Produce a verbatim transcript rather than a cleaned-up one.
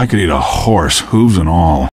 I could eat a horse, hooves and all.